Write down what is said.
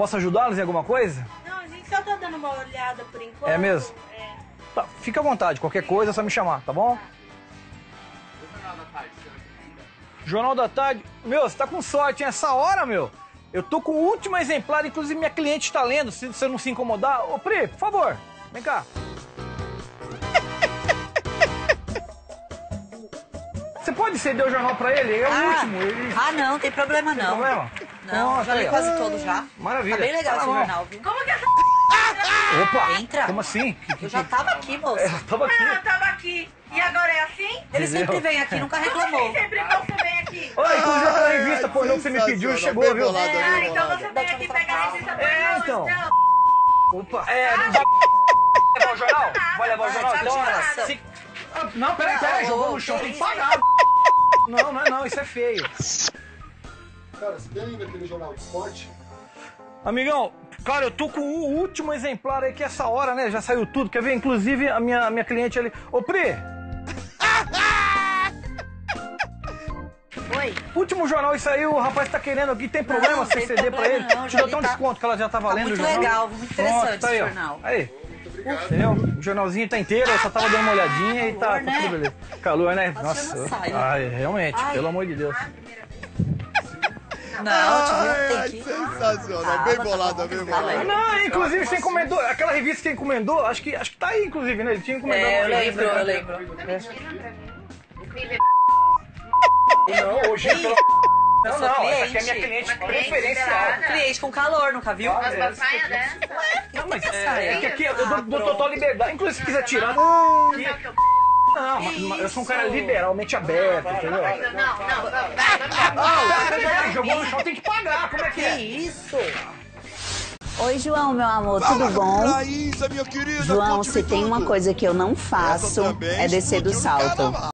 Posso ajudá-los em alguma coisa? Não, a gente só tá dando uma olhada por enquanto. É mesmo? É. Tá, fica à vontade, qualquer coisa é só me chamar, tá bom? Jornal da Tarde. Meu, você tá com sorte, hein? Essa hora, meu. Eu tô com o último exemplar, inclusive minha cliente tá lendo, se você não se incomodar. Ô, Pri, por favor, vem cá. Você pode ceder o jornal pra ele? É o último. Ele... não, tem problema não. Tem problema? Não, Nossa, já li aí, ó. quase todo já. Maravilha. Tá bem legal esse bom. jornal, viu? Como que essa Opa! Entra. Como assim? Eu já tava aqui, moça. Tava aqui. eu tava aqui e agora é assim? Ele Entendeu? sempre vem aqui, nunca reclamou. Sempre você vem aqui. Olha, inclusive aquela revista pornô que você me pediu chegou, bem viu? bolado, bem Ah, então bolado. você vem aqui pegar a revista do É, então. Opa! Vai levar o jornal? Vai levar o jornal? Tá de Então, graça. Não, peraí, jogou no chão, tem que pagar. Não, isso é feio. Cara, você tem ainda aquele jornal de esporte? Amigão, cara, eu tô com o último exemplar aí, que essa hora, né, já saiu tudo. Quer ver? Inclusive, a minha cliente ali... Ô, Pri! Oi. Último jornal, isso aí, o rapaz tá querendo aqui, tem problema Não, você tem ceder pra problema ele? não, Te já dou li, até um tá- desconto, que ela já tava lendo o muito jornal. legal, muito interessante Pronto, tá aí, esse ó. jornal. Aí, Obrigado. entendeu? O jornalzinho tá inteiro, eu só tava dando uma olhadinha e tá Calor, né? tudo beleza. Calor, né? Nossa, eu não saio. Ai, realmente, Ai. pelo amor de Deus. Não, te Ai, viu? Tem que... sensacional, bem bolada, bem bolada. Não, inclusive você encomendou, aquela revista que você encomendou, acho que tá aí, inclusive, né? Ele tinha encomendado É, eu uma revista. lembro. Não, hoje pelo... Eu Não, sou não, essa aqui é minha cliente. cliente preferencial. Cliente com calor, nunca viu? Uma saia dessa. Não, mas saia. é que aqui eu dou total liberdade. Inclusive, se quiser tirar... Não, mas eu sou um cara liberalmente aberto, entendeu? Não, jogou no chão, tem que pagar, como é que é? Isso? Oi, João, meu amor, tudo bom? Raíssa, minha querida, João, conte-me se tem uma tudo. coisa que eu não Essa faço também é descer do explodiu no salto. carnaval.